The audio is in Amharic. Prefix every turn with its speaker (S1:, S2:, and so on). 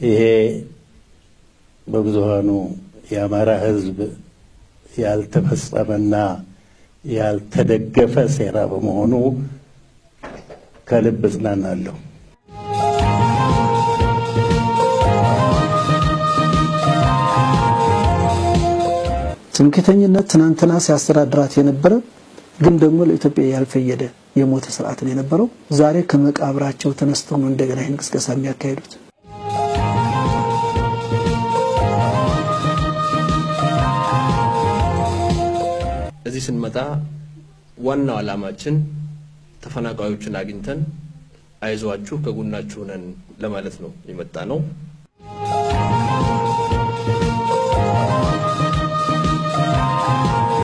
S1: ይሄ በብዙሃኑ የአማራ ህዝብ ያልተፈጸመና ያልተደገፈ ሴራ በመሆኑ ከልብ እጽናናለሁ።
S2: ትምክህተኝነት ትናንትና ሲያስተዳድራት የነበረ ግን ደግሞ ለኢትዮጵያ ያልፈየደ የሞተ ስርዓት ነው የነበረው። ዛሬ ከመቃብራቸው ተነስተው ነው እንደገና ይህን ቅስቀሳ የሚያካሂዱት።
S3: እዚህ ስንመጣ ዋናው ዓላማችን ተፈናቃዮችን አግኝተን አይዟችሁ ከጎናችሁ ነን ለማለት ነው የመጣ ነው።